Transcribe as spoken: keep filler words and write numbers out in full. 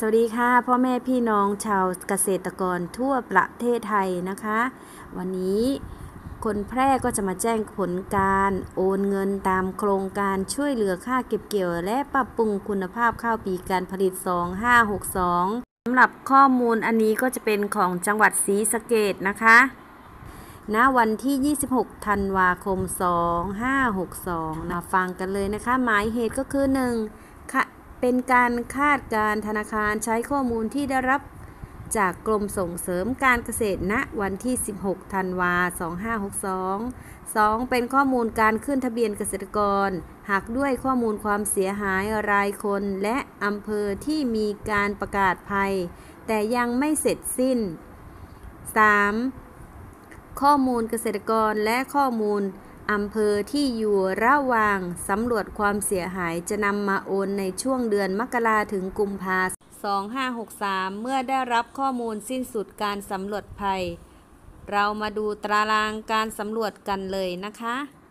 วัสดีค่ะพ่อแม่พี่น้องชาวเกษตรกรทั่วประเทศไทยนะคะวันนี้คนแพร่ก็จะมาแจ้งผลการโอนเงินตามโครงการช่วยเหลือค่าเก็บเกี่ยวและปรับปรุงคุณภาพข้าวปีการผลิตสองพันห้าร้อยหกสิบสองสำหรับข้อมูลอันนี้ก็จะเป็นของจังหวัดศรีสะเกษนะคะณวันที่ ยี่สิบหก ธันวาคม สองพันห้าร้อยหกสิบสองมาฟังกันเลยนะคะหมายเหตุก็คือ หนึ่ง เป็นการคาดการธนาคารใช้ข้อมูลที่ได้รับจากกรมส่งเสริมการเกษตรณวันที่ สิบหก ธันวาคม สองพันห้าร้อยหกสิบสอง สอง เป็นข้อมูลการขึ้นทะเบียนเกษตรกรหากด้วยข้อมูลความเสียหายรายคนและอำเภอที่มีการประกาศภัยแต่ยังไม่เสร็จสิ้น สาม ข้อมูลเกษตรกรและข้อมูลอำเภอที่อยู่ระหว่างสำรวจความเสียหายจะนำมาโอนในช่วงเดือนมกราถึงกุมภาพันธ์ สองพันห้าร้อยหกสิบสาม เมื่อได้รับข้อมูลสิ้นสุดการสำรวจภัยเรามาดูตารางการสำรวจกันเลยนะคะ